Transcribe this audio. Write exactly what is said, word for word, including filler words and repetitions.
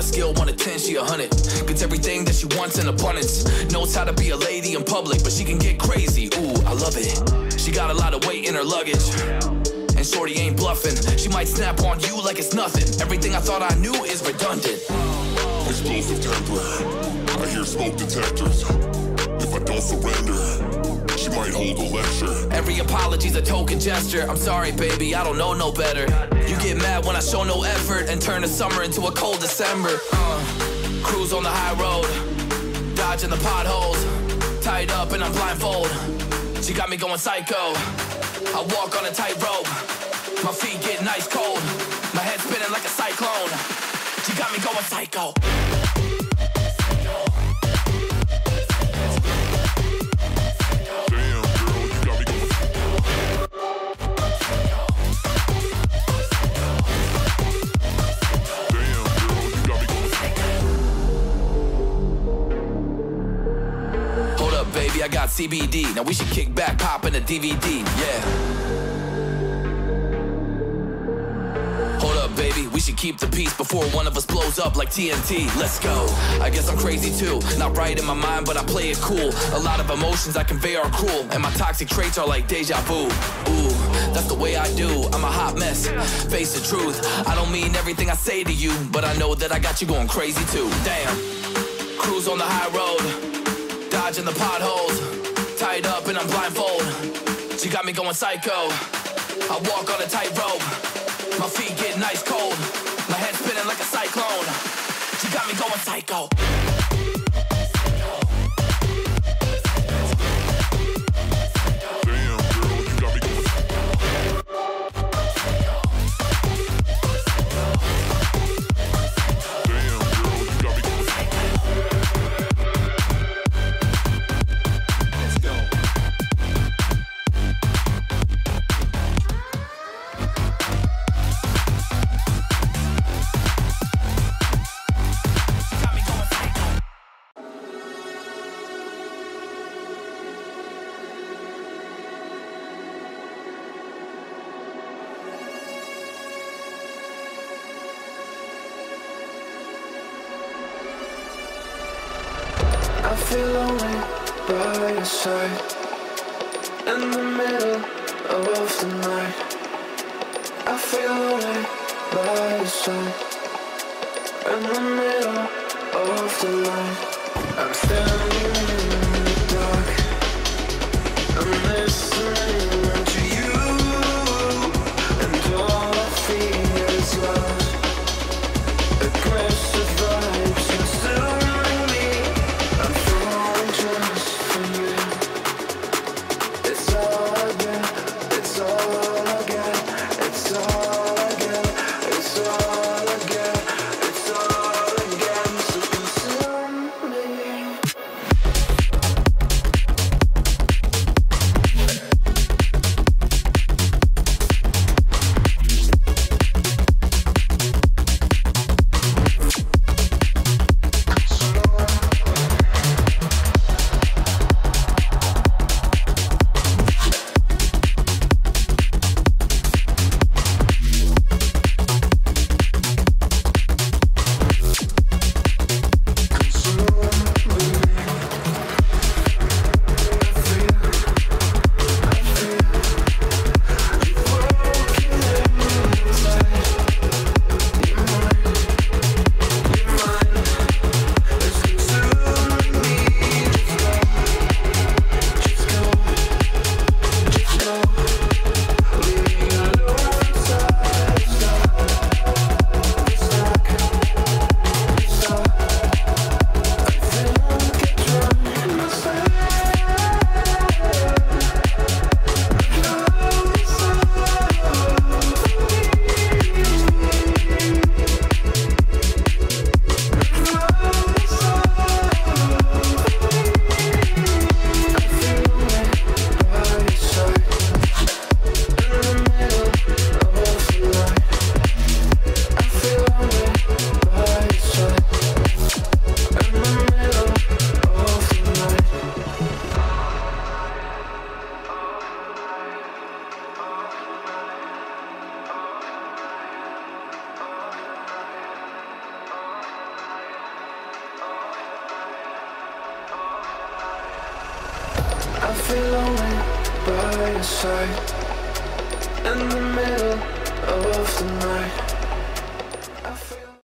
skill, one to ten, she a hundred. Gets everything that she wants in abundance. Knows how to be a lady in public, but she can get crazy. Ooh, I love it. She got a lot of weight in her luggage, and shorty ain't bluffing. She might snap on you like it's nothing. Everything I thought I knew is redundant. Explosive temper, I hear smoke detectors. If I don't surrender, she might hold a lecture. Every apology's a token gesture. I'm sorry, baby, I don't know no better. You get mad when I show no effort and turn the summer into a cold December. Uh, cruise on the high road, dodging the potholes, tied up and I'm blindfold. She got me going psycho. I walk on a tightrope, my feet get ice cold, my head spinning like a cyclone. She got me going psycho. I got C B D, now we should kick back, pop in a D V D, yeah. Hold up, baby, we should keep the peace before one of us blows up like T N T. Let's go. I guess I'm crazy too, not right in my mind, but I play it cool. A lot of emotions I convey are cruel, and my toxic traits are like deja vu. Ooh, that's the way I do, I'm a hot mess. Face the truth, I don't mean everything I say to you, but I know that I got you going crazy too. Damn, cruise on the high road, dodging the potholes, tied up and I'm blindfold. She got me going psycho. I walk on a tightrope, my feet getting ice cold, my head spinning like a cyclone. She got me going psycho. I feel lonely by your side, in the middle of the night. I feel lonely by your side, in the middle of the night. I'm standing in the dark, I'm listening to you, and all I feel is love. Aggressive vibes consuming me. I'm falling just for you. It's all I get, it's all I get, it's all I get, it's all I get, it's all I get. So consume me. I feel lonely by your side in the middle of the night.